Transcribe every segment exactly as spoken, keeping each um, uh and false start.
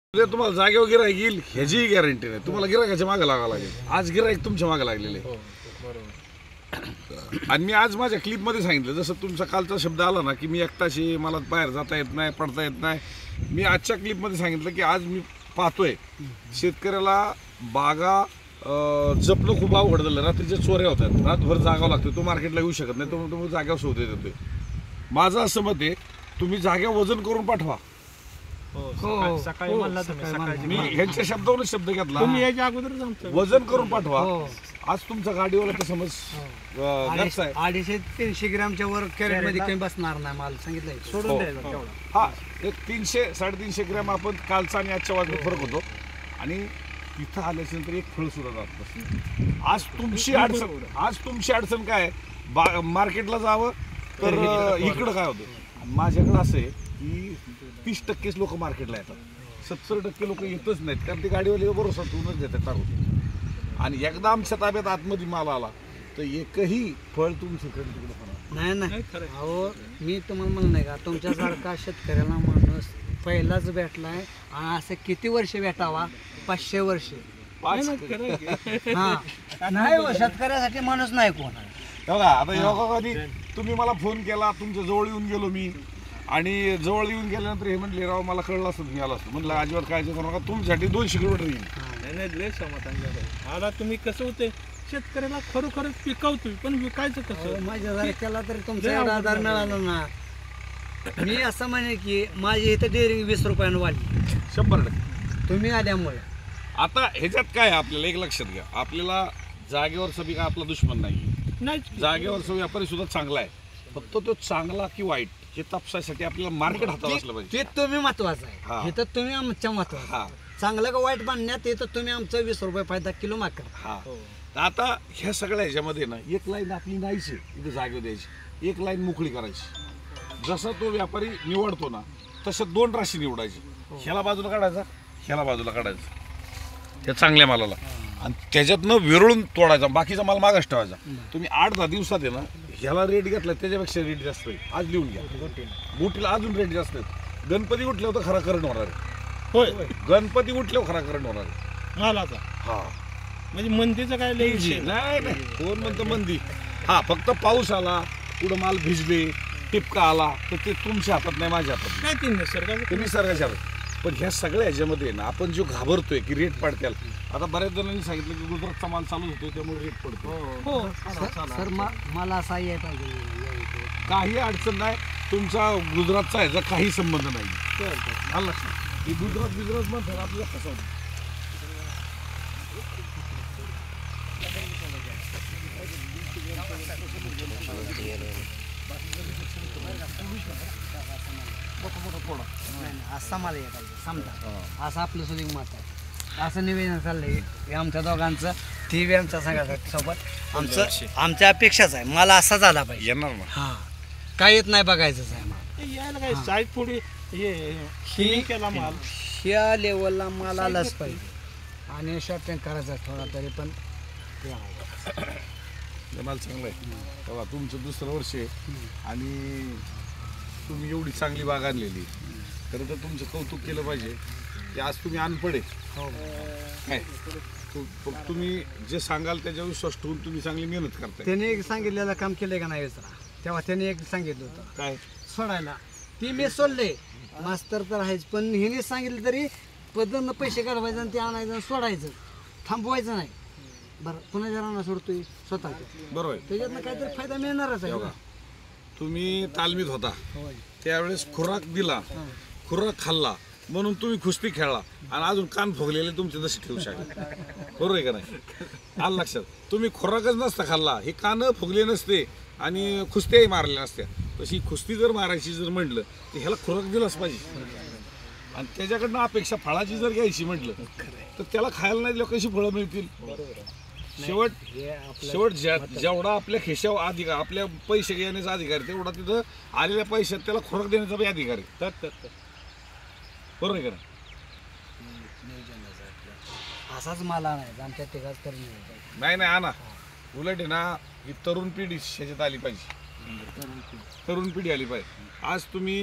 तुम्हाला जागेवर गिराईक येईल ह्याची गॅरंटी नाही. तुम्हाला गिराईकाच्या मागे लागावं लागेल. आज गिराईक तुमच्या मागे लागलेले आहे. आणि मी आज माझ्या क्लिपमध्ये सांगितलं, जसं तुमचा कालचा शब्द आला ना की मी एकटाशी मला बाहेर जाता येत नाही, पडता येत नाही, मी आजच्या क्लिपमध्ये सांगितलं की आज मी पाहतोय शेतकऱ्याला बागा जपणं खूप अवघड झालं. रात्रीच्या चोऱ्या होतात, रातभर जागावं लागतं, तो मार्केटला येऊ शकत नाही, तो तुम्ही जाग्यावर शोधत येतोय. माझं असं मत आहे, तुम्ही जाग्या वजन करून पाठवा. मी ह्यांच्या शब्दावरून शब्द घेतला, वजन करून पाठवा. आज तुमचा गाडीवाला तर समज अडीचशे तीनशे ग्रॅमच्या वर कॅरेट मध्ये काही बसणार नाही, मला सांगितलं सोडून द्यायचं. हा, एक तीनशे साडेतीनशे ग्रॅम आपण कालचा आणि आजच्या वाजण्यात फरक होतो. आणि इथं आल्याच्यानंतर एक फळ सुद्धा जात नसतं. आज तुमची अडचण आज तुमची अडचण काय, मार्केटला जावं तर इकडं काय होतं. माझ्याकडं असं आहे की तीस टक्केच लोक मार्केटला येतात, सत्तर टक्के लोक येतच नाहीत, कारण ते गाडीवाले भरोसा ठेवूनच देतात टाकून. आणि एकदा आमच्या ताब्यात आतमध्ये माल आला तर एकही फळ तुमचं तिकडे नाही नाही. अहो मी तुम्हाला म्हणलं नाही का, तुमच्यासारखा शेतकऱ्याला माणूस पहिलाच भेटलाय. असं किती वर्ष भेटावा? पाचशे वर्ष. हा नाही, शेतकऱ्यासाठी माणूस नाही कोण. बघा आता योगामध्ये तुम्ही मला फोन केला, तुमच्या जवळ येऊन गेलो मी, आणि जवळ येऊन गेल्यानंतर हे म्हणले राव मला कळलं असतं मी आलो असतो. म्हणलं अजिबात काळजी करू नका, तुमच्यासाठी दोनशे किलोमीटर येईल. आता तुम्ही कसं होते, शेतकऱ्याला खरोखरच पिकवतोय पण विकायचं कसं? माझ्या जरा केला तरी तुमचा एवढा आधार मिळाला ना. मी असं म्हणे की माझी इथं डेअरिंग वीस रुपयानं वाढली शंभर टक्के तुम्ही आल्यामुळे. आता ह्याच्यात काय आपल्याला एक लक्षात घ्या, आपल्याला जागेवर सभी का आपला दुश्मन नाही. जागेवरचा व्यापारी सुद्धा चांगला आहे, फक्त तो चांगला की वाईट हे तपासायसाठी आपल्याला मार्केट हातात असलं पाहिजे. ते तुम्ही महत्वाचं आहे, हे तर तुम्ही आमच्या महत्वाचं. चांगलं का वाईट बांधण्यात येतं तुम्ही आमचं वीस रुपये फायदा किलो मागता. हा, आता ह्या सगळ्या ह्याच्यामध्ये ना एक लाईन आपली नाहीची इथे जागेवर द्यायची, एक लाईन मोकळी करायची. जसा तो व्यापारी निवडतो ना तसं दोन राशी निवडायची, ह्याला बाजूला काढायचा, ह्याला बाजूला काढायचा त्या चांगल्या मालाला, आणि त्याच्यातनं विरळून तोडायचा, बाकीचा माल मागास ठेवायचा. तुम्ही आठ दहा दिवसात आहे ना ह्याला रेट घेतला त्याच्यापेक्षा रेट जास्त आहे. आज लिहून घ्या, गुटीला अजून रेट जास्त आहे. गणपती उठल्यावर तर खरा करण होणार आहे. होय, गणपती उठल्यावर खरा करण होणार आहे मालाचा. हा, म्हणजे मंदीचं काय लई विषय नाही नाही, कोण म्हणतं मंदी. हा, फक्त पाऊस आला, पुढं माल भिजले, टिपका आला तर ते तुमच्या हातात नाही, माझ्या हातात काय. ते निसर्गाचं ते निसर्गाच्या हातात. पण ह्या सगळ्या ह्याच्यामध्ये ना आपण जो घाबरतोय की रेट पडत्याल, आता बऱ्याच जणांनी सांगितलं की गुजरातचा माल चालू होतो त्यामुळे रेट पडतो. हो, सर मला असा आहे पाहिजे, काही अडचण नाही, तुमचा गुजरातचा ह्याचा काही संबंध नाही. आलं लक्षात, हे गुजरात गुजरात म्हणतात आपल्याला कसं होतं. असा मला हे पाहिजे समजा, असं आपलं सुद्धा मत आहे. असं निवेदन चाललंय आमच्या दोघांचं, ती बी आमच्या संघासाठी सोबत आमचं आमच्या अपेक्षाच आहे. मला असा झाला पाहिजे. येणार ना, हा, काही येत नाही बघायचंच आहे मला. यायला काय साईज थोडी हे केला माल, ह्या लेवलला माल आलाच पाहिजे आणि शॉपिंग करायचं थोडा तरी. पण माल चांगला आहे. तेव्हा तुमचं दुसरं वर्ष आहे आणि तुम्ही एवढी चांगली बाग आणलेली, खरं तर तुमचं कौतुक केलं पाहिजे की आज तुम्ही अनपड आहे काय, तुम्ही जे सांगाल त्याच्या विश्वास ठेवून तुम्ही चांगली मेहनत करताय. त्याने एक सांगितलेलं काम केलंय का नाही विचारा, तेव्हा त्याने एक सांगितलं होतं काय सोडायला, ती मी सोडले. मास्तर तर आहेच, पण हिने सांगितलं तरी पदरनं पैसे काढवायचं आणि ते आणायचं आणि सोडायचं, थांबवायचं नाही. बरं, कुणाच्या राहणार सोडतोय स्वतःच, बरोबर, त्याच्यातनं काहीतरी फायदा मिळणारच आहे. तुम्ही तालमीत होता त्यावेळेस खुराक दिला, खुराक खाल्ला म्हणून तुम्ही कुस्ती खेळला आणि अजून कान फुगलेले तुमचे जसे ठेवू शकता. बरोबर आहे का नाही? आलं लक्षात, तुम्ही खुराकच नसता खाल्ला, हे कान फुगले नसते आणि कुस्त्याही मारल्या नसत्या. तशी कुस्ती जर मारायची जर म्हटलं तर ह्याला खुराक दिलाच पाहिजे. आणि त्याच्याकडनं अपेक्षा फळाची जर घ्यायची म्हटलं तर त्याला खायला नाही दिलं कशी फळं मिळतील. शेवट शेवट ज्या जेवढा आपल्या खिशावर अधिकार, आपल्या पैसे घेण्याचा अधिकार, तेवढा तिथं आलेल्या पैशात त्याला खुराक देण्याचा बी अधिकार आहे. बरोबर आहे का? असाच मला नाही आमच्या तिघाच तर नाही नाही आणा, उलट आहे ना ही तरुण पिढी शेतात आली पाहिजे, तरुण पिढी आली पाहिजे. आज तुम्ही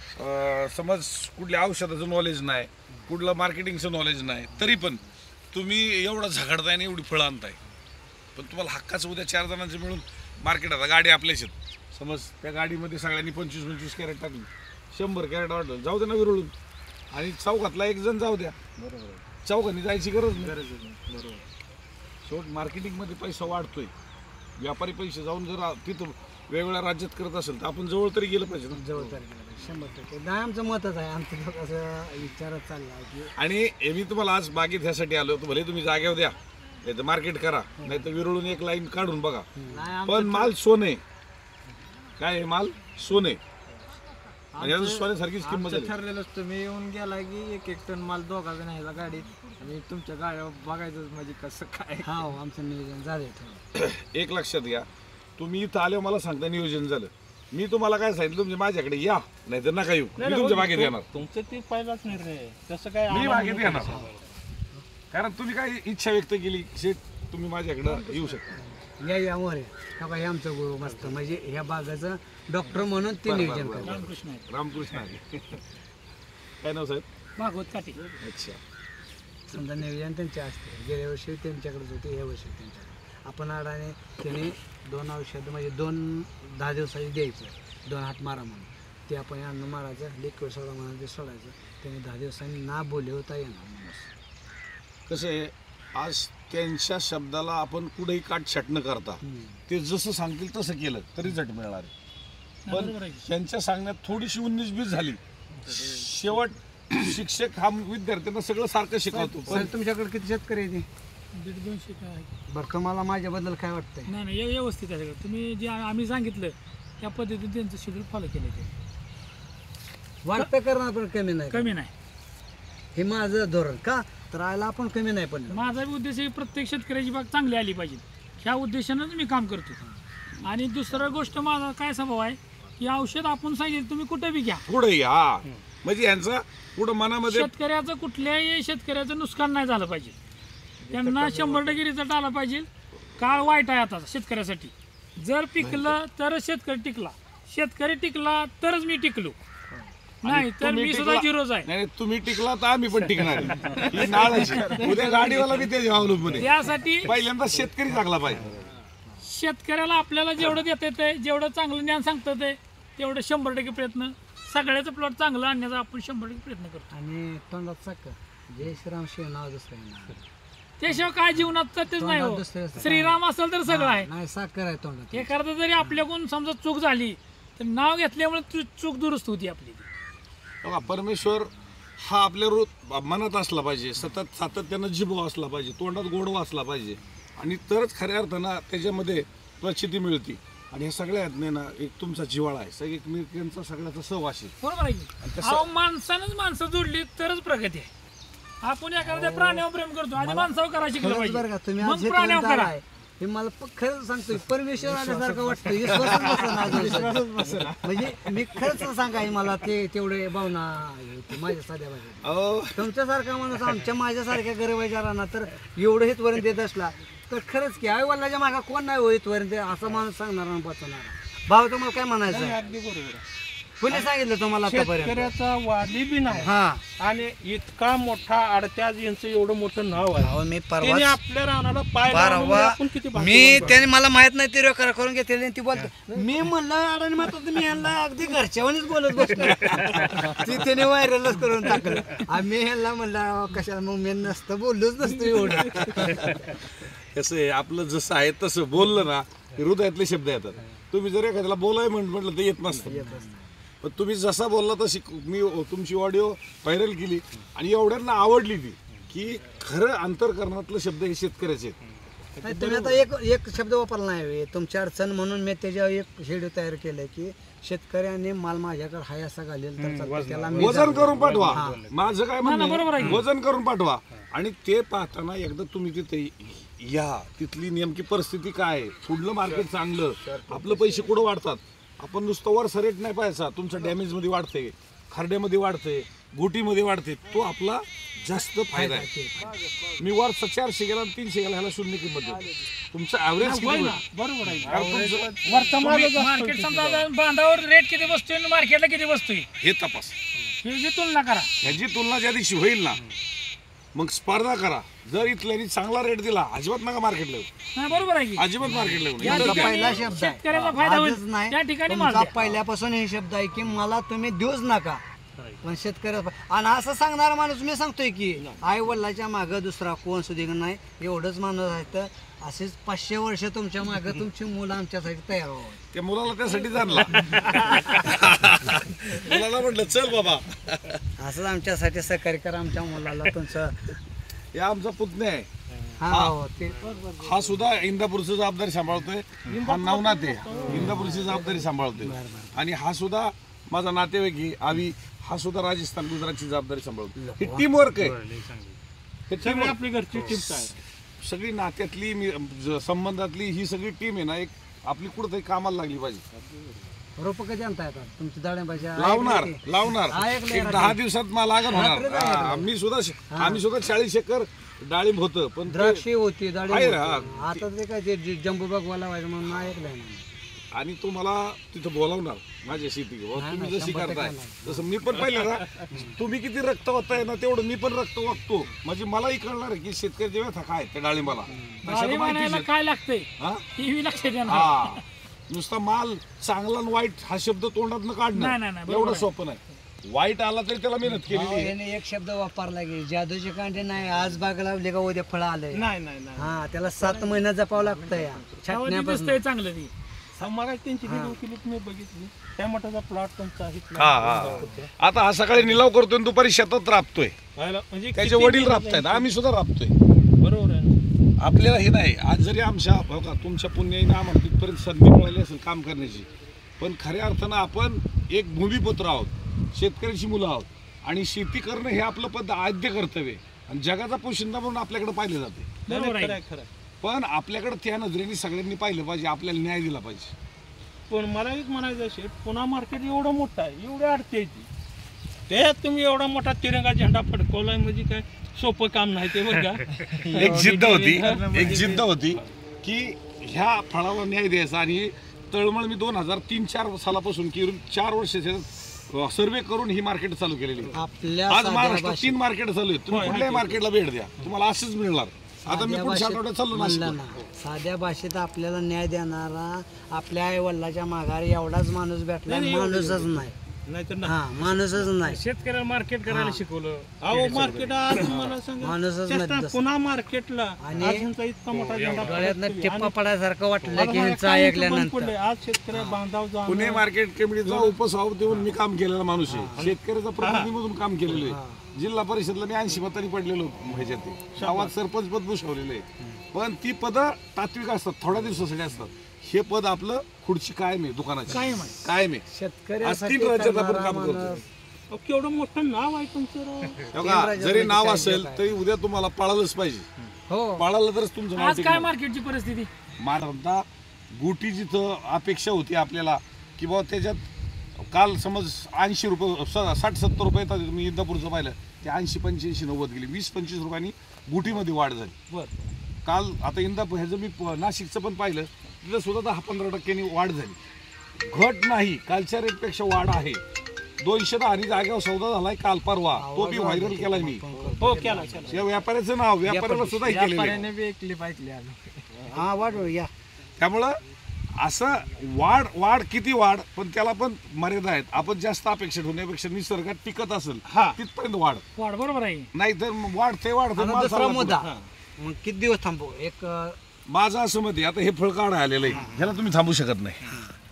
अं, समज कुठल्या औषधाचं नॉलेज नाही, कुठलं मार्केटिंगचं नॉलेज नाही, तरी पण तुम्ही एवढं झगडताय आणि एवढी फळं आणताय, पण तुम्हाला हक्काचं उद्या चार जणांचं मिळून मार्केट आता गाडी आपल्याच आहेत, समज त्या गाडीमध्ये सगळ्यांनी पंचवीस पंचवीस कॅरेट टाकली, शंभर कॅरेट वाटलं, जाऊ दे ना विरळून, आणि चौकातला एक जण जाऊ द्या, बरोबर चौकांनी जायची गरज नाही, बरोबर. शेवट मार्केटिंगमध्ये पैसा वाढतोय, व्यापारी पैसे जाऊन जर तिथं वेगवेगळ्या राज्यात करत असेल तर आपण जवळ तरी गेलं पाहिजे ना. जवळ तर गेलं पाहिजे, शंभर टक्के नाही आमचं मतच आहे. आमचं लोक असं विचारत चालला आहे की आणि हे मी तुम्हाला आज बागेत ह्यासाठी आलो होतो, भले तुम्ही जागेवर द्या नाही तर मार्केट करा, नाही तर विरळून एक लाईन काढून बघा, नाही पण माल सोने काय आहे, माल सोने आणि याचं सोन्यासारखीच किंमत आमचं आहे. ठरलेलंच तुम्ही येऊन गेला की एक एक टन माल दोघाचा न्यायला गाडीत आणि तुमच्या गाड्या बघायचं म्हणजे कसं काय. हा हो, आमचं नियोजन झालं. एक लक्षात घ्या, तुम्ही इथं आल्यावर मला सांगता नियोजन झालं, मी तुम्हाला काय सांगितलं, तुमच्या माझ्याकडे या नाही तर नका येऊ, मी तुमच्या बागेत येणार, तुमचं ते पहिलाच निर्णय आहे. तसं काय मी आम्हाला बागेत येणार, कारण तुम्ही काय इच्छा व्यक्त केली शेठ तुम्ही माझ्याकडं येऊ शकता. या या मोरे का हे आमचं गुरु मस्त म्हणजे ह्या बागाचं डॉक्टर म्हणून ते नियोजन करतात. रामकृष्ण आहे. रामकृष्ण आहे. काय नाव साहेब? भागवत काठी. अच्छा. समजा नियोजन त्यांचे असते, गेल्या वर्षी त्यांच्याकडेच होते, या वर्षी त्यांच्याकडे. आपण अडाने त्याने दोन औषध म्हणजे दोन दहा दिवसाची द्यायचं, दोन हात मारा म्हणून, ते आपण अन्न मारायचं, लिक्विड सोडा म्हणून ते सोडायचं, त्याने दहा दिवसांनी ना बोले होता येणार माणूस. कसं आहे, आज त्यांच्या शब्दाला आपण कुठेही काट छट न करता ते जसं सांगतील तसं केलं तरी झट मिळणार आहे. पण त्यांच्या सांगण्यात थोडीशी उन्नीस बीस झाली, शेवट शिक्षक हा विद्यार्थ्यांना सगळं सारखं शिकवतो, पण पण तुमच्याकडे किती शेतकरी आहे ते? दीड दोनशे काय. बरं तुम्हाला माझ्याबद्दल काय वाटतंय? नाही नाही व्यवस्थित आहे सगळं. तुम्ही जे आम्ही सांगितलं त्या पद्धतीने त्यांचं शेड्यूल फॉलो केलं ते वाटतं करणार पण कमी नाही. कमी नाही. हे माझं धोरण का तर आयला आपण कमी नाही पण माझा बी उद्देश आहे प्रत्येक शेतकऱ्याची बाग चांगली आली पाहिजे, ह्या उद्देशानंच मी काम करतो. आणि दुसरं गोष्ट माझा काय स्वभाव आहे की औषध आपण सांगितलं तुम्ही कुठे बी घ्या, पुढे हा म्हणजे यांचा पुढं मनामध्ये शेतकऱ्याचं कुठल्याही शेतकऱ्याचं नुकसान नाही झालं पाहिजे, त्यांना शंभर टक्के रिझल्ट आला पाहिजे. काळ वाईट आहे आता शेतकऱ्यासाठी, जर पिकलं तरच शेतकरी टिकला, शेतकरी टिकला तरच मी टिकलो, नाही तर तुम्ही मी सुद्धा टिकला- झिरोच आहे. नाही तुम्ही टिकला तर आम्ही पण टिकणार आहे. ही नाळाची. उद्या गाडीवाला बी त्याच्या अवलंबून आहे. त्यासाठी पहिल्यांदा शेतकरी चांगला पाहिजे. शेतकऱ्याला आपल्याला जेवढं देता येते, जेवढं चांगलं ज्ञान सांगता येते तेवढं शंभर टक्के प्रयत्न, सगळ्याचं प्लॉट चांगलं आणण्याचा आपण शंभर टक्के प्रयत्न करतो. आणि तोंडात साखर जय श्रीराम शिव नाव दुसरं आहे ना. त्याशिवाय काय जीवनात सत्यच नाही हो. दुसरं असतं. श्रीराम असेल तर सगळं आहे. नाही साखर आहे तोंडात. एखादं जरी आपल्याकडून समजा चूक झाली तर नाव घेतल्यामुळे चू- चूक दुरुस्त होती आपली. बघा, परमेश्वर हा आपल्या रो मनात असला पाहिजे, सतत सातत्यानं जिभो असला पाहिजे, तोंडात गोडवा असला पाहिजे, आणि तरच खऱ्या अर्थानं त्याच्यामध्ये प्रचिती मिळते. आणि हे सगळ्यात नाही ना एक तुमचा जिव्हाळा आहे, सगळे एकमेकांचा सगळ्याचा सहवास आहे. बरोबर आहे की? अहो, माणसानंच माणसं जोडली तरच प्रगती आहे. आपण एखाद्या प्राण्यावर प्रेम करतो, आधी माणसावर करा शिकलं खरंच बरं का पाहिजे, तुम्ही मग आज प्राण्यावर इथपर्यंत करा. आलाय. हे मला प- खरंच सांगतोय परमेश्वर आल्यासारखं वाटतं. विश्वासच बसेना. म्हणजे मी खरंच सांगाय मला ते तेवढे भावना होती माझ्या साध्या भाषेत. अहो, तुमच्यासारखा माणूस आमच्या माझ्यासारख्या गरीबाच्या राहणार तर एवढं हितपर्यंत देत असला तर खरंच की आई वडिलाच्या मागा कोण नाही हो हितपर्यंत असा माणूस सांगणार आणि बचवणार. भाऊ तुम्हाला काय म्हणायचं? अगदी बरोबर आहे. कोणी सांगितलं तुम्हाला आतापर्यंत? शेतकऱ्याचा वाली बी नाही हा आणि इतका मोठा अडत्याज यांचं एवढं मोठं नाव आहे. अहो, मी त्यांनी परवा आपल्या रानाला पाय लावल्यामुळे परवा आपण किती भाग्यवान मी आहोत. त्याने मला माहित नाही ते रेकॉर्ड करून घेतले ती बोलतो मी म्हणलं अडाणी मात्र मी यांना अगदी घरच्यावानीच बोलत बसलो. ती त्याने व्हायरलच करून टाकलं. आम्ही ह्यांना म्हणलं कशाला मग मी नसतं बोललोच नसतो एवढं. कसं आहे, आपलं जसं आहे तसं बोललं ना की हृदयातले शब्द येतात. तुम्ही जर एखाद्याला बोलाय म्हण म्हटलं तर येत नसतं, पण तुम्ही जसा बोलला तशी मी तुमची ऑडिओ व्हायरल केली आणि एवढ्यांना आवडली ती की खरं अंतरकरणातले शब्द हे शेतकऱ्याचे आहेत. नाही, तुम्ही आता एक एक शब्द वापरला नाही तुमची अडचण म्हणून मी त्याच्यावर एक शेड्यूल तयार केलंय की शेतकऱ्याने माल माझ्याकडे हाय असा घालेल तर चालतं. त्याला मी वजन करून पाठवा. माझं काय बरोबर म्हणणं आहे. आहे, वजन करून पाठवा. आणि ते पाहताना एकदा तुम्ही तिथे या तिथली नेमकी परिस्थिती काय आहे, पुढलं मार्केट चांगलं, आपलं पैसे कुठं वाढतात. आपण नुसतं वर सरेट नाही पाहायचा, तुमचं डॅमेजमध्ये वाढते, खरड्यामध्ये वाढते, गोटीमध्ये वाढते, तो आपला जास्त फायदा आहे. मी वर चारशे गेला आणि तीनशे गेला ह्याला शून्य किंमत देतो. तुमचं ॲव्हरेज किती होईल? बरोबर आहे. कारण तुमचं वरचा मार्केट समजा बांधावर रेट किती बसतोय आणि मार्केटला किती बसतोय हे तपास, ह्याची तुलना करा. ह्याची तुलना ज्या दिवशी होईल ना मग स्पर्धा करा. जर इथल्यानी चांगला रेट दिला अजिबात नका मार्केटला येऊ, नाही बरोबर आहे की अजिबात मार्केटला येऊ या नका. तुमचा ठिकाणी पहिला शब्द आहे. शेतकऱ्याचा फायदा आजच होईल नाही, त्या ठिकाणी तुमचा माल द्या. पहिल्यापासून हे शब्द आहे की मला तुम्ही देऊच नका, पण शेतकऱ्याचा आणि असं सांगणारा माणूस मी सांगतोय की आई वडिलाच्या मागं दुसरा कोण सुद्धा नाही, एवढंच माणूस आहे. तर असेच पाचशे वर्ष तुमच्या मागं तुमची मुलं आमच्यासाठी तयार व्हावं. त्या मुलाला त्यासाठी आणला. मुलाला म्हटलं चल बाबा, असंच आमच्यासाठी सहकार्य करा आमच्या मुलाला तुमचं. हे आमचा पुतण्या आहे. हा हो ते हा सुद्धा इंदापूरची जबाबदारी सांभाळतोय. हा नवनाथ आहे, इंदापूरची जबाबदारी सांभाळतोय. आणि हा सुद्धा माझा नातेवाईक आहे आवी, हा सुद्धा राजस्थान गुजरातची जबाबदारी सांभाळतो. ही टीम वर्क आहे. हे team work. आपली घरची टीम आहे. सगळी नात्यातली मी ज- संबंधातली ही सगळी टीम आहे ना, एक आपली कुठंतरी कामाला लागली पाहिजे. रोप कधी आणता येतात तुमची डाळिंबाच्या? लावणार लावणार हा, एक एक layer दहा आहे. दिवसात मला लागत होणार. हा, मी सुद्धा आम्ही सुद्धा चाळीस एकर डाळिंब होतं, पण ते- द्राक्षी होती डाळिंब आहे ना, होती. आता ते काय ते ज- जंबू बागवा लावायचं म्हणून ऐकलंय ना. आणि तो मला तिथं बोलावणार माझ्या शेती तुम्ही जशी करताय तसं मी पण पाहिलं ना. तुम्ही किती रक्त वागताय ना तेवढं मी पण रक्त वागतो. म्हणजे मलाही कळणार आहे की शेतकरी व्यथा काय त्या डाळिंबाला तशा तर डाळिंब माहितीच आणायला आहे. काय लागतंय हा? ही बी लक्षात येणार. हा नुसता माल चांगला आणि वाईट हा शब्द तोंडात नाही, नाही, काढणं नाही, बरोबर एवढं आहे. सोपं नाही. वाईट आला तरी त्याला मेहनत केलेली अहो, आहे. याने एक शब्द वापरला की जादूचे कांडे नाही, आज बाग लावली का उद्या फळ आलंय. नाही नाही नाही हा त्याला सात महिने जपावं लागतं या तेव्हा ती छाटण्यापासून. दिसतंय चांगलं ती. समाज त्यांची व्हिडिओ क्लिप मी बघितली. टॅमॅटोचा प्लॉट त्यांचा आहे. हा हा आता हा सकाळी निलाव करतोय आणि दुपारी शेतात राबतोय. म्हणजे त्याचे वडील राबतायत, आम्ही सुद्धा राबतोय. बरोबर आहे ना. आपल्याला हे नाही. आज जरी आमच्या बघा तुमच्या पुण्याईनं आम्हाला तिथपर्यंत संधी मिळाली असेल काम करण्याची, पण खऱ्या अर्थानं आपण एक भूमिपुत्र आहोत, शेतकऱ्याची मुलं आहोत. आणि शेती करणं हे आपलं पद आद्य कर्तव्य आहे. आणि जगाचा पोशिंदा म्हणून आपल्याकडे पाहिलं जाते. बरोबर आहे. खरं आहे, खरं आहे. पण आपल्याकडे त्या नजरेने सगळ्यांनी पाहिलं पाहिजे, आपल्याला न्याय दिला पाहिजे. पण मला एक म्हणायचं असेल, पुन्हा मार्केट एवढं मोठं आहे, एवढी अडते येते, त्यात तुम्ही एवढा मोठा तिरंगा झेंडा फडकवलाय म्हणजे काय सोपं काम नाही ते बघा. एक जिद्द होती एक जिद्द होती की ह्या फळाला न्याय द्यायचा. आणि तळमळ मी दोन हजार तीन चार सालापासून की चार वर्ष सर्वे करून ही मार्केट चालू केलेली आहे. आपल्या आज साध्या महाराष्ट्रात भाषेत तीन मार्केट चालू आहेत. तुम्ही कुठल्याही मार्केटला भेट द्या, तुम्हाला असंच मिळणार. आता मी साध्या पुढच्या भाषेत आठवड्यात चाललो म्हणलं नाशिकला. ना, साध्या भाषेत आपल्याला न्याय देणारा आपल्या आई वडिलाच्या माघारी एवढाच माणूस भेटला, माणूसच नाही. नाहीतर ना. हा माणूसच नाही, शेतकऱ्याला मार्केट करायला शिकवलं. अहो मार्केट आज मला सांगा, माणूसच त्यात नाही तसं. पुन्हा मार्केटला आणि आज ह्यांचा इतका मोठा झेंडा गळ्यातनं फडकतोय. टिप्पा आणि पडायसारखं वाटलं आता की मला ह्यांचं काय इथं बंद ऐकल्यानंतर. पडलंय. आज शेतकऱ्या बांधाव जाणं- पुणे मार्केट कमिटीचा उपसभापती देऊन मी काम केलेला माणूस आहे. शेतकऱ्याचा प्रतिनिधीमधून काम केलेलं आहे. जिल्हा परिषदला मी ऐंशी मतांनी पडलेलो ह्याच्यात. गावात सरपंच पद भूषवलेलं आहे. पण ती पदं तात्विक असतात, थोड्या दिवसासाठी असतात. हे पद आपलं खुर्ची कायम आहे दुकानाची, कायम आहे. कायम आहे. आज शेतकऱ्यासाठी तीन राज्यात आपण करणारा काम करतो. माणूस. अहो, केवढं मोठं नाव आहे तुमचं राव. बघा, जरी नाव असेल तरी उद्या तुम्हाला पाळालंच पाहिजे. हो पाळालं तरच तुमचं नाव आज काय टिकणार. मार्केटची परिस्थिती? महाराष्ट्रात गुटी जिथं अपेक्षा होती आपल्याला की बाबा त्याच्यात काल समज ऐंशी रुपये स- साठ सत्तर रुपये येतात, तुम्ही इंदापूरचं पाहिलं ते ऐंशी पंच्याऐंशी नव्वद गेली. वीस पंचवीस रुपयांनी गुटीमध्ये वाढ झाली. बरं. काल आता इंदापूर ह्याचं मी प- नाशिकचं पण पाहिलं, तिथं सुद्धा दहा पंधरा टक्क्यांनी वाढ झाली. घट नाही, कालच्या रेटपेक्षा वाढ आहे. दोनशे दहा आणि जागेवर सौदा झालाय काल परवा, तो बी व्हायरल केलाय मी. हो केला केला. या व्यापाऱ्याचं नाव व्यापाऱ्याला सुद्धा हे केलेलं आहे. व्यापाऱ्याने बी एक क्लिप ऐकली आलो. हा वाढ या त्यामुळं असं वाढ वाढ किती वाढ, पण त्याला पण मर्यादा आहेत. आपण जास्त अपेक्षित होण्यापेक्षा निसर्गात टिकत असेल हा. तिथपर्यंत वाढ, वाढ बरोबर आहे. नाहीतर मग वाढते वाढते आता माल दुसरा चालला मुद्दा पुढं. मग किती दिवस थांबू एक अं, माझं असं मत आहे, आता हे फळ काढा आलेलं आहे, ह्याला तुम्ही थांबू शकत नाही.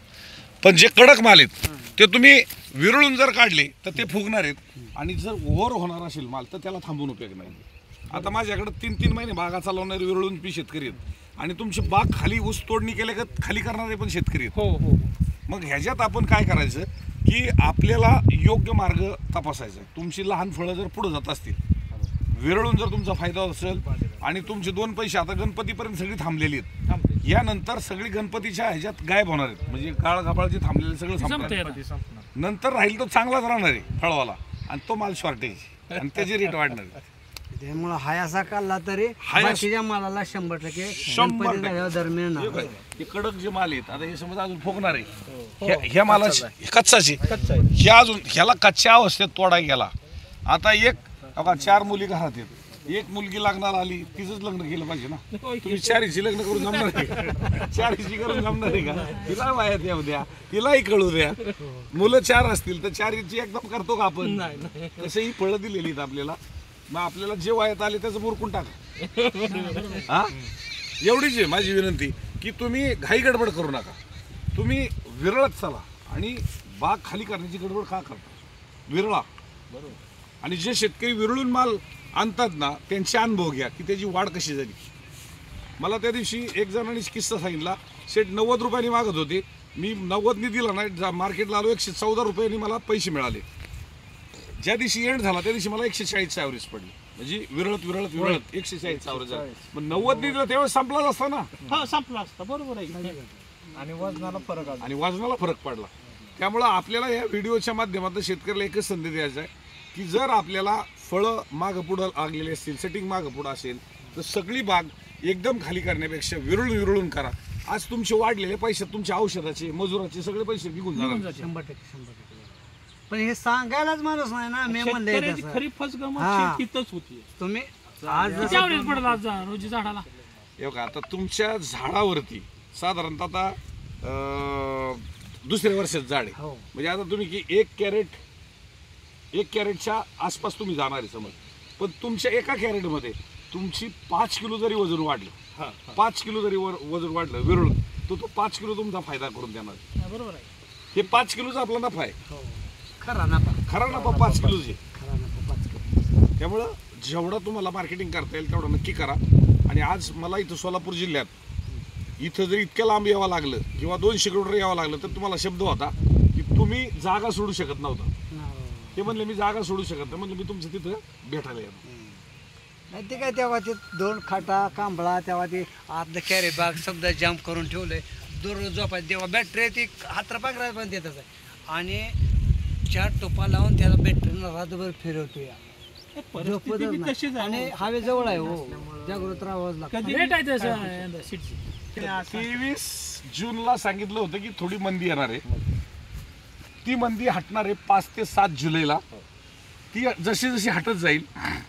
पण जे कडक माल आहेत ते तुम्ही विरळून जर काढले तर ते फुगणार आहेत. आणि जर ओव्हर होणार असेल माल तर त्याला थांबून उपयोग नाही. आता माझ्याकडे तीन तीन महिने बागा चालवणारे विरळून पी शेतकरी आहेत आणि तुमची बाग खाली ऊस तोडणी केल्या का खाली करणारे पण शेतकरी आहेत. हो हो मग ह्याच्यात आपण काय करायचं की आपल्याला योग्य मार्ग तपासायचा. तुमची लहान फळं जर पुढे जात असतील, विरळून जर तुमचा फायदा असेल आणि तुमचे दोन पैसे आता गणपतीपर्यंत सगळी थांबलेली आहेत, थांबते. यानंतर सगळी गणपतीच्या ह्याच्यात गायब होणार आहेत. म्हणजे काळ घापाळ जे थांबलेले सगळं संपतंय संपणार. आता. संपणार. नंतर राहील तो चांगलाच राहणार आहे फळवाला, आणि तो माल शॉर्टेज आणि त्याची रेट वाढणार आहे. त्यामुळं हाय असा काढला तरी हाय असा- बाकीच्या मालाला शंभर टक्के शंभर गणपती टक्के. झाल्यावर दर मिळणार. हे काय? हे कडक जे माल आहेत आता हे समजा अजून फुगणार आहे ह्या- ह्या मालाची कच्चाची कच्चा आहे. ह्या अजून ह्याला कच्च्या अवस्थेत तोडा गेला. आता एक बघा चार मुली घरात आहेत, एक मुलगी लग्नाला आली तिचंच लग्न केलं पाहिजे ना. तुम्ही चारीची लग्न करून जमणार आहे का? चारीची करून जमणार आहे का? तिला वायात येऊ द्या, तिलाही कळू द्या. मुलं चार असतील तर चारीची एकदम करतो का आपण? नाही नाही तसंही फळं दिलेली आहेत आपल्याला. मग आपल्याला जे वायात आले त्याचं मुरकून टाका. हा एवढीच आहे माझी विनंती की तुम्ही घाई गडबड करू नका. तुम्ही विरळत चला आणि बाग खाली करण्याची गडबड का करता? विरळा. आणि जे शेतकरी विरळून माल आणतात ना त्यांचे अनुभव घ्या की त्याची वाढ कशी झाली. मला त्या दिवशी एक जणांनी किस्सा सांगितला, शेठ नव्वद रुपयांनी मागत होते, मी नव्वदनी दिला नाही, मार्केटला आलो एकशे चौदा रुपयांनी मला पैसे मिळाले. ज्या दिवशी एंड झाला त्या दिवशी मला एकशे चाळीस ॲव्हरेज पडली. म्हणजे विरळत विरळत विरळत एकशे चाळीस ॲव्हरेज झालं. मग नव्वदनी दिलं त्यावेळेस संपलाच असता ना. हा संपला असता बरोबर आहे. आणि वजनाला फरक आला. आणि वजनाला फरक पडला. त्यामुळं आपल्याला या व्हिडिओच्या माध्यमातून शेतकऱ्याला एकच संदेश द्यायचा आहे की जर आपल्याला फळं मागं पुढं लागलेली असतील, सेटिंग मागं पुढं असेल तर सगळी बाग एकदम खाली करण्यापेक्षा विरळून विरळून करा. आज तुमचे वाढलेले पैसे, तुमच्या औषधाचे, मजुराचे सगळे पैसे निघून जाणार. शंभर टक्के शंभर टक्के. पण हे सांगायलाच माणूस नाही ना. मी म्हणले शेतकऱ्याची तसं. खरी फसगमत हा. शेतीतच होती. तुम्ही आज किती आवडेल पडला आज जा- रोजी झाडाला? हे बघा आता तुमच्या झाडावरती साधारणतः आता अं, दुसऱ्या वर्षात झाड आहे. हो. म्हणजे आता तुम्ही की एक कॅरेट एक कॅरेटच्या आसपास तुम्ही जाणार आहे समज. पण तुमच्या एका कॅरेटमध्ये तुमची पाच किलो जरी वजन वाढलं, पाच किलो जरी वर वजन वाढलं विरळून, तर तो पाच किलो तुमचा फायदा करून देणार. हा, बरोबर आहे. हे पाच किलोचा आपला नफा आहे. हो. खरा ना पा खरा नफा पाच किलोचे. खरा ना पाच किलो. त्यामुळं जेवढं तुम्हाला मार्केटिंग करता येईल तेवढं नक्की करा. आणि आज मला इथं सोलापूर जिल्ह्यात इथं जर इतक्या लांब यावं लागलं किंवा दोनशे किलोमीटर यावं लागलं तर तुम्हाला शब्द होता की तुम्ही जागा सोडू शकत नव्हता. ते म्हणले मी जागा सोडू शकत नाही. म्हणलं मी तुमचं तिथं भेटायला येतो. नाही ते काय तेव्हा ते दोन खाटा कांबळा तेव्हा ते आतलं कॅरी बाग समजा जाम करून ठेवलंय. दररोज झोपायचं तेव्हा बॅटरी ती हातरा पाकरा पण देतच आहे. आणि चार टोपा लावून त्याला बॅटरीनं रातभर फिरवतो या. परिस्थिती बी झोपतच तशीच नाही. आहे. आणि हवे जवळ आहे हो, जागृत राहावंच लागतं. कधी रेट आहे तसं यंदा सीटची. तेवीस जूनला सांगितलं होतं की थोडी मंदी येणार आहे. ती मंदी हटणार आहे पाच ते सात जुलैला. ती जशी जशी हटत जाईल,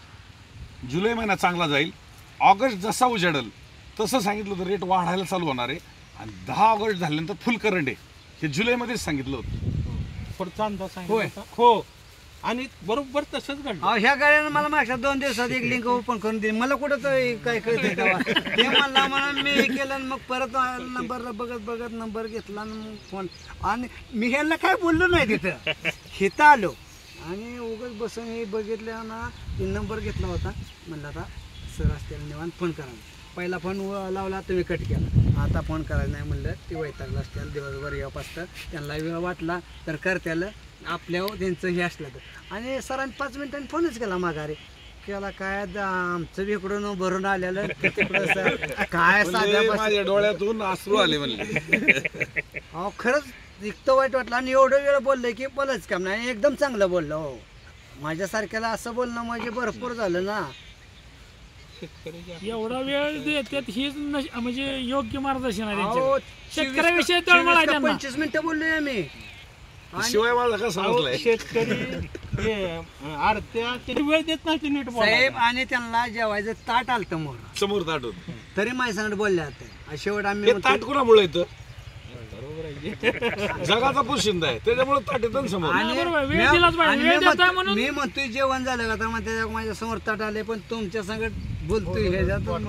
जुलै महिना चांगला जाईल, ऑगस्ट जसा उजाडेल तसं सांगितलं होतं रेट वाढायला चालू होणार आहे. आणि दहा ऑगस्ट झाल्यानंतर फुल करंट आहे हे जुलैमध्येच सांगितलं होतं. पुढचा अंदाज सांगितला होय. होता. हो आणि बरोबर तसंच घडलं. अहो ह्या गाड्यानं मला मागच्या दोन दिवसात एक लिंक ओपन करून दिली. मला कुठं तर काय कळतंय तेव्हा. ते म्हणला म्हणून मी हे केलं आणि मग परत नंबरला बघत बघत नंबर घेतला आणि मग फोन. आणि मी ह्यांना काय बोललो नाही तिथं. हिथं आलो आणि उगाच बसून हे बघितलं ना, ते नंबर घेतला होता. म्हणलं आता सर असतील निवांत फोन करा. पहिला फोन लावला तुम्ही कट केला. आता फोन करायला नाही म्हणलं, ते वैतागलं असतील दिवसभर येऊ असतं. त्यांना वेळ वाटला तर करत्याला आपल्या त्यांचं हे असलं तर. आणि सरांनी पाच मिनिटांनी फोनच केला माघारी. केला काय द- आमचं बी इकडून भरून आलेलं तिकडं सर काय साध्या म्हणजे बस- माझ्या डोळ्यातून अश्रू आले म्हणले. अहो खरंच इतकं वाईट वाटलं. आणि एवढं वेळ बोललं की बोलायच काम नाही. एकदम चांगलं बोललं हो. माझ्यासारख्याला असं बोलणं म्हणजे भरपूर झालं ना. शेतकऱ्याची एवढा वेळ देतात हीच नश- म्हणजे योग्य मार्गदर्शन आहे अहो, त्यांच्याकडे. शेतकऱ्याविषयी चोवीस तळमळ आहे का त्यांना. पंचवीस मिनिटं बोललोय आम्ही. शिवाय मला का समजलंय. शेतकरी हे आरत्या ते वेळ देत नाही ते नीट साहेब बोलायला. आणि त्यांना जेवायचं ताट आलतं मोर. समोर ताटून तरी माझ्या सांगत बोलले आता. शेवट आम्ही हे म्हणतो- ताट कुणामुळे येतं? जगाचा पोशिंदा आहे त्याच्यामुळे ताट येतं ना समोर. आणि बरोबर, वेळ मी- दिलाच पाहिजे. आणि वेळ मी देताय म्हणतो- म्हणून- मी म्हणतोय जेवण झालं का तर मग त्याच्या माझ्या समोर ताट आले पण तुमच्या संगत बोलतोय ह्याच्यातून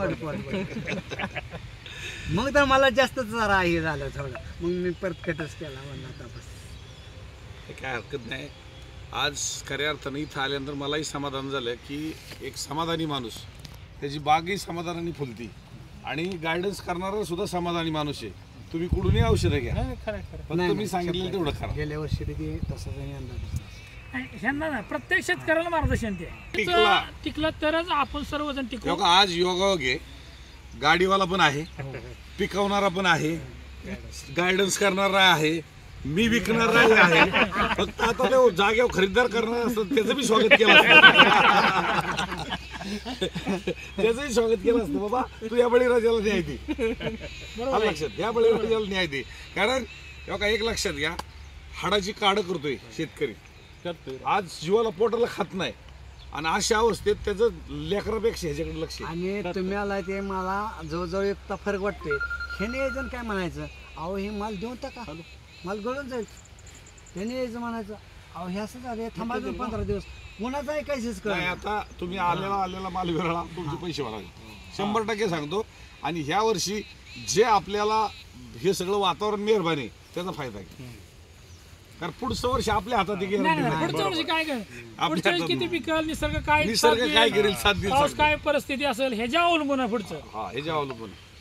मग तर मला जास्तच जरा हे झालं थोडं. मग मी परत कटच केला म्हणलं आता बस. हे काय हरकत नाही. आज खऱ्या अर्थानं इथं आल्यानंतर मलाही समाधान झालं की एक समाधानी माणूस, त्याची बागही समाधानाने फुलती आणि गायडन्स करणारा सुद्धा समाधानी माणूस आहे. तुम्ही कुठूनही औषधं घ्या, नाही, खरं आहे, खरं आहे. फक्त नाही, मी नाही, सांगितलेलं तेवढं करा. गेल्या वर्षी बी तसंच आहे अंदाज. नाही, ह्यांना ना प्रत्येक शेतकऱ्याला मार्गदर्शन ते टिकला. टिकला तरच आपण सर्वजण टिकू. बघा आज योगायोग आहे, गाडीवाला पण आहे, पिकवणारा पण आहे, गायडन्स करणारा आहे, मी विकणाराही आहे. फक्त आता ते जागेवर खरीददार करणार असतात त्याचं बी स्वागत केलं असतं. त्याचंही स्वागत केलं असतं बाबा तू या बळीराजाला न्याय दे. आलं लक्षात, या बळीराजाला न्याय दे. कारण बघा एक लक्षात घ्या, हाडाची काढ करतोय शेतकरी, करतोय आज जीवाला पोटाला खात नाही आणि अशा अवस्थेत त्याचं लेकरापेक्षा ह्याच्याकडे लक्ष आहे. आणि तुम्ही आला ते मला जवळजवळ एकटा फरक वाटतोय. हे यायचं काय म्हणायचं, अहो हे माल देऊन टाका, माल गळून जाईल. त्याने यायचं म्हणायचं, अहो हे असं झालं थांबायचं पंधरा दिवस, कुणाचं ऐकायचंच नाही कळ. आता तुम्ही आलेला आलेला माल विरळा तुमचे पैसे भरावे शंभर टक्के सांगतो. आणि ह्या वर्षी जे आपल्याला हे सगळं वातावरण मेहरबानी आहे, त्याचा फायदा आहे. कारण पुढचं वर्ष आपल्या हातात आहे, नाही guarantee नाही नाही. पुढच्या वर्षी काय कर पुढच्या वेळेस किती पिकल, निसर्ग काय निसर्ग साथ काय देईल, करेल साथ देईल पाऊस सांगतो. काय परिस्थिती असेल ह्याच्या अवलंबून आहे पुढचं. हा हे जे अवलंबून आहे.